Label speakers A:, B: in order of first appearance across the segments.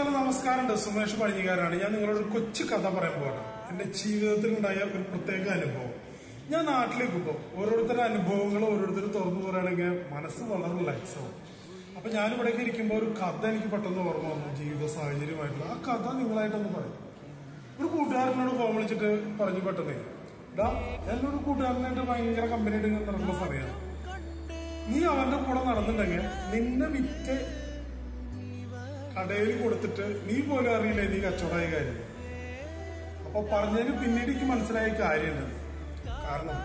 A: നമസ്കാരം. സുമേഷ് പഴഞ്ഞിക്കാരാണ്. ഞാൻ നിങ്ങളോട് ഒരു കൊച്ചു കഥ പറയാൻ പോകട്ടെ. എന്റെ ജീവിതത്തിൽ ഉണ്ടായ ഒരു പ്രത്യേക അനുഭവം. ഞാൻ നാട്ടിലേക്ക് പോകും. ഓരോരുത്തരുടെ അനുഭവങ്ങൾ ഓരോരുത്തർ തുറന്നു പറയുകയാണെങ്കിൽ മനസ്സ് വളരെ റിലാക്സ് ആവും. അപ്പൊ ഞാനിവിടേക്ക് ഇരിക്കുമ്പോൾ ഒരു കഥ എനിക്ക് പെട്ടെന്ന് ഓർമ്മ വന്നു, ജീവിത സാഹചര്യമായിട്ടുള്ള. ആ കഥ നിങ്ങളായിട്ടൊന്ന് പറയും. ഒരു കൂട്ടുകാരനോട് ഫോൺ വിളിച്ചിട്ട് പറഞ്ഞു പെട്ടെന്ന്, എന്നോട് കൂട്ടുകാരനായിട്ട് ഭയങ്കര കമ്പനിയായിട്ട് നടക്കുന്ന സമയമാണ്. നീ അവന്റെ കൂടെ നടന്നിട്ടുണ്ടെങ്കിൽ നിന്നെ വിറ്റ് കടയിൽ കൊടുത്തിട്ട് നീ പോലും അറിയില്ലേ നീ കച്ചവടമായ കാര്യം. അപ്പൊ പറഞ്ഞതിന് പിന്നീട് എനിക്ക് മനസ്സിലായ കാര്യമുണ്ട്. കാരണം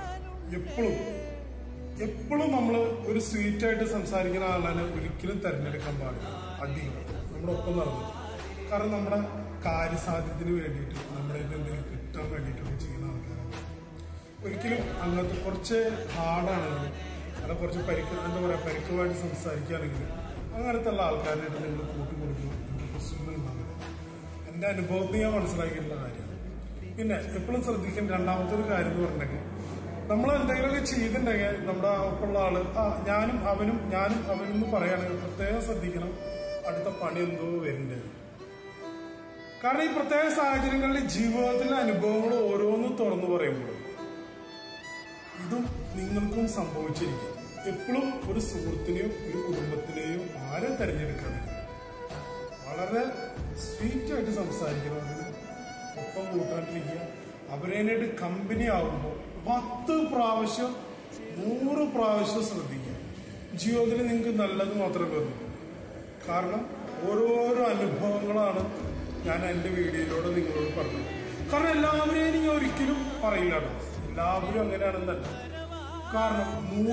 A: എപ്പോഴും നമ്മൾ ഒരു സ്വീറ്റായിട്ട് സംസാരിക്കുന്ന ആളാണ് ഒരിക്കലും തെരഞ്ഞെടുക്കാൻ പാടില്ല. അധികം നമ്മുടെ ഒപ്പം നടന്നു. കാരണം നമ്മുടെ കാര്യസാധ്യത്തിന് വേണ്ടിയിട്ട് നമ്മുടെ എന്തെങ്കിലും കിട്ടാൻ വേണ്ടിയിട്ടൊക്കെ ചെയ്യുന്ന ആൾക്കാരാണ്. ഒരിക്കലും അങ്ങനത്തെ കുറച്ച് ഹാർഡാണെങ്കിലും അല്ല കുറച്ച് പരിക്കുമായിട്ട് സംസാരിക്കുകയാണെങ്കിൽ അങ്ങനത്തെ ഉള്ള ആൾക്കാരായിട്ട് നിങ്ങൾ കൂട്ടിക്കൊടുക്കുമ്പോൾ നിങ്ങൾക്ക് പ്രശ്നങ്ങൾ ഉണ്ടാവില്ല. എന്റെ അനുഭവത്തിൽ ഞാൻ മനസ്സിലാക്കിയിട്ടുള്ള കാര്യമാണ്. പിന്നെ എപ്പോഴും ശ്രദ്ധിക്കും. രണ്ടാമത്തെ ഒരു കാര്യം എന്ന് പറഞ്ഞിട്ടുണ്ടെങ്കിൽ നമ്മൾ എന്തെങ്കിലുമൊക്കെ ചെയ്തിട്ടുണ്ടെങ്കിൽ നമ്മുടെ ഒപ്പമുള്ള ആള് ഞാനും അവനും എന്ന് പറയുകയാണെങ്കിൽ പ്രത്യേകം ശ്രദ്ധിക്കണം. അടുത്ത പണി എന്തോ വരുന്നുണ്ട്. കാരണം ഈ പ്രത്യേക സാഹചര്യങ്ങളിൽ ജീവിതത്തിലെ അനുഭവങ്ങൾ ഓരോന്നും തുറന്നു പറയുമ്പോൾ ഇതും നിങ്ങൾക്കും സംഭവിച്ചിരിക്കും. എപ്പോഴും ഒരു സുഹൃത്തിനെയോ ഒരു കുടുംബത്തിനെയോ ആരെ തെരഞ്ഞെടുക്കണമെങ്കിൽ വളരെ സ്വീറ്റായിട്ട് സംസാരിക്കുന്നവരുടെ ഒപ്പം കൂട്ടാണ്ടിരിക്കുക. അവരേനായിട്ട് കമ്പനി ആവുമ്പോൾ 10 പ്രാവശ്യം 100 പ്രാവശ്യം ശ്രദ്ധിക്കുക. ജീവിതത്തിൽ നിങ്ങൾക്ക് നല്ലത് മാത്രമേ വരൂ. കാരണം ഓരോരോ അനുഭവങ്ങളാണ് ഞാൻ എൻ്റെ വീഡിയോയിലൂടെ നിങ്ങളോട് പറഞ്ഞത്. കാരണം എല്ലാവരെയും ഞാൻ ഒരിക്കലും പറയില്ല കേട്ടോ. എല്ലാവരും അങ്ങനെയാണെന്നല്ല. കാരണം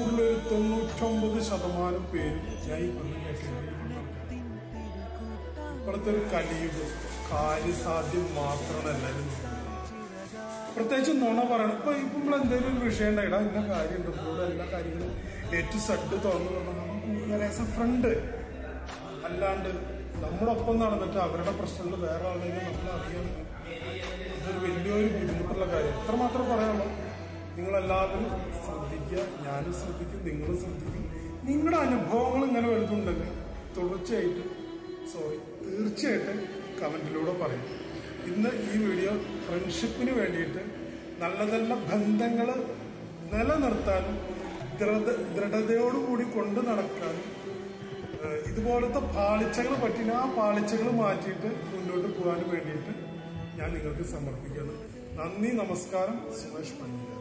A: 100-99% പേരും ഞാൻ ഈ പറഞ്ഞു കേട്ടിട്ടുണ്ട്. ഇപ്പോഴത്തെ ഒരു കലിയുഗം കാര്യസാധ്യം മാത്രമാണ് എല്ലാവരും. പ്രത്യേകിച്ച് നുണ പറയണം. ഇപ്പൊ നമ്മൾ എന്തെങ്കിലും ഒരു വിഷയം ഉണ്ടായിടാ ഇന്ന കാര്യമുണ്ട് ഇവിടെ എല്ലാ കാര്യങ്ങളും ഏറ്റവും സഡ് തുറന്നു പറഞ്ഞാൽ ആസ് എ ഫ്രണ്ട്, അല്ലാണ്ട് നമ്മളൊപ്പം നടന്നിട്ട് അവരുടെ പ്രശ്നങ്ങൾ വേറെ ആളുകൾ നമ്മൾ അറിയണം. ഇതൊരു വലിയൊരു ബുദ്ധിമുട്ടുള്ള കാര്യം. എത്രമാത്രം പറയാമോ. നിങ്ങളെല്ലാവരും ശ്രദ്ധിക്കുക. ഞാനും ശ്രദ്ധിക്കും, നിങ്ങളും ശ്രദ്ധിക്കും. നിങ്ങളുടെ അനുഭവങ്ങൾ ഇങ്ങനെ വലുതുണ്ടെങ്കിൽ തീർച്ചയായിട്ടും കമന്റിലൂടെ പറയും. ഇന്ന് ഈ വീഡിയോ ഫ്രണ്ട്ഷിപ്പിന് വേണ്ടിയിട്ട് നല്ല നല്ല ബന്ധങ്ങൾ നിലനിർത്താനും ദൃഢതയോടുകൂടി കൊണ്ടു നടക്കാനും ഇതുപോലത്തെ പാളിച്ചകൾ പറ്റില്ല ആ പാളിച്ചകൾ മാറ്റിയിട്ട് മുന്നോട്ട് പോകാനും വേണ്ടിയിട്ട് ഞാൻ നിങ്ങൾക്ക് സമർപ്പിക്കുകയാണ്. നന്ദി, നമസ്കാരം. സുമേഷ് പഴഞ്ഞിക്കാരൻ.